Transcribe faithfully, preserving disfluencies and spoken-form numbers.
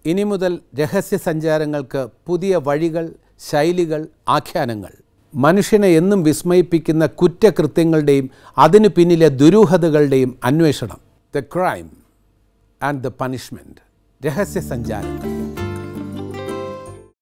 ഇനി മുതൽ രഹസ്യ സഞ്ചാരങ്ങൾക്ക് പുതിയ വഴികൾ, ശൈലികൾ, ആഖ്യാനങ്ങൾ. മനുഷ്യനെ എന്നും വിസ്മയിപ്പിക്കുന്ന കുറ്റകൃത്യങ്ങളുടെയും അതിനു പിന്നിലെ ദുരൂഹതകളുടെയും അന്വേഷണം. The crime and the punishment. രഹസ്യ സഞ്ചാരങ്ങൾ.